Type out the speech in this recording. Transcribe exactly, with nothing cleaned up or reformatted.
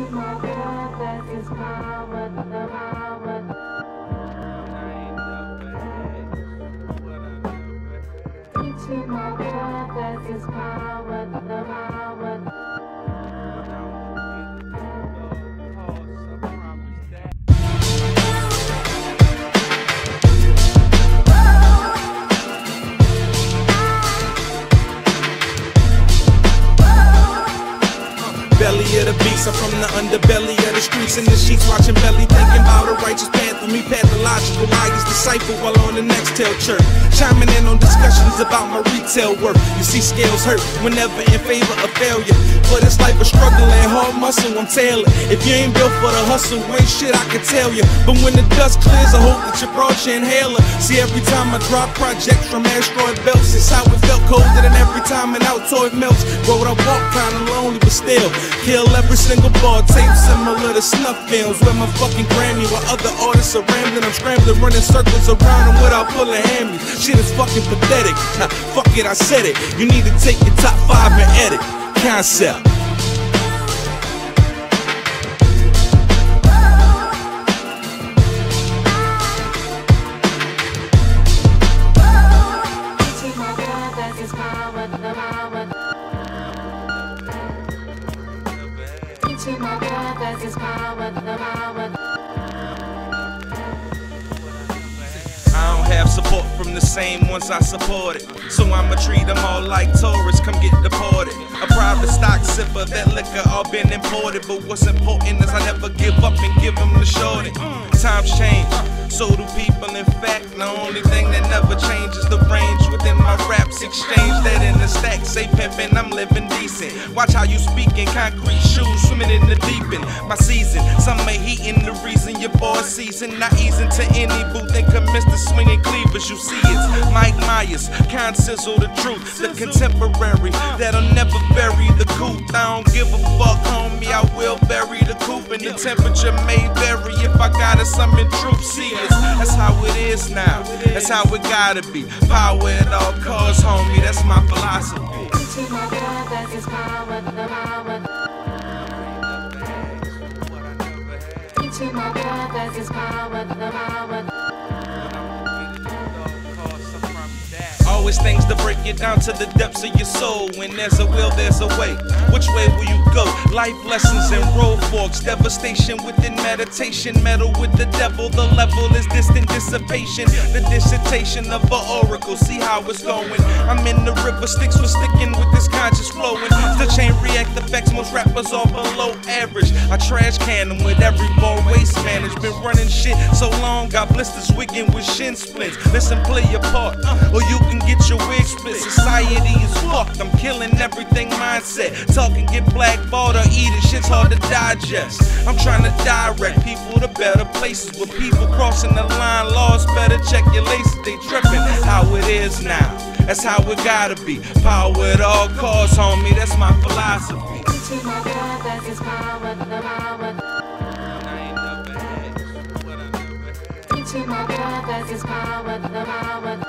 Into my purpose is power, the power. Into my purpose is power, the power. Belly of the beast, I'm from the underbelly of the streets. In the sheets watching belly, thinking about a righteous path for me, pathological liars decipher while on the next tail chirp. Chiming in on discussions about my retail work. You see scales hurt whenever in favor of failure. For this life of struggling, hard muscle, I'm tailored. If you ain't built for the hustle, ain't shit I can tell you. But when the dust clears, I hope that you brought your inhaler. See, every time I drop projects from asteroid belts, it's how it felt colder than every time an Altoid melts. Road I walk kinda lonely, but still kill every single bar, tape similar to snuff films. Where my fucking Grammy, while other artists are rambling, I'm scrambling, running circles around them without pulling hammies. Shit is fucking pathetic. Nah, fuck it, I said it. You need to take your top five and edit. Concept. Into my purpose is power, the power. Into my purpose is power, the power. I don't have support from the same ones I supported, so I'ma treat them all like tourists, come get deported. A private stock sipper, that liquor all been imported, but what's important is I never give up and give them the shorty. Times change, so do people in fact. The only thing that never changes the range within my raps. Exchange that in the stack, say pimpin', I'm living decent. Watch how you speak in concrete shoes, swimming in the deep end. My season, some may heatin', the reason your boy season. Not easing to any booth and commence to swinging cleavers. You see it's Mike Myers, Con Sizzle, the truth, the contemporary that'll never vary the coupe. I don't give a fuck, homie, I will bury the coupe. And the temperature may vary if I gotta summon troops. See it's, that's how it is now, that's how it gotta be. Power at all costs, homie, that's my philosophy. Into my purpose is power, the power. Into my purpose is power, the power. Always things to break you down to the depths of your soul. When there's a will, there's a way. Which way will you go? Life lessons and road forks. Devastation within meditation. Metal with the devil. The level is distant dissipation. The dissertation of an oracle. See how it's going. I'm in the river. Sticks for sticking with this conscious flowing. The chain react effects. Most rappers are below average. I trash can them with every ball waste managed. Been running shit so long. Got blisters wigging with shin splints. Listen, play your part. Or you can get your wig split. Society is fucked. I'm killing everything mindset. Talking get blackballed or eat it. Shit's hard to digest. I'm trying to direct people to better places. With people crossing the line, laws better check your laces. They tripping. How it is now. That's how it gotta be. Power at all costs, homie. That's my philosophy. Into my purpose is power, the power. Into my purpose is power, the power.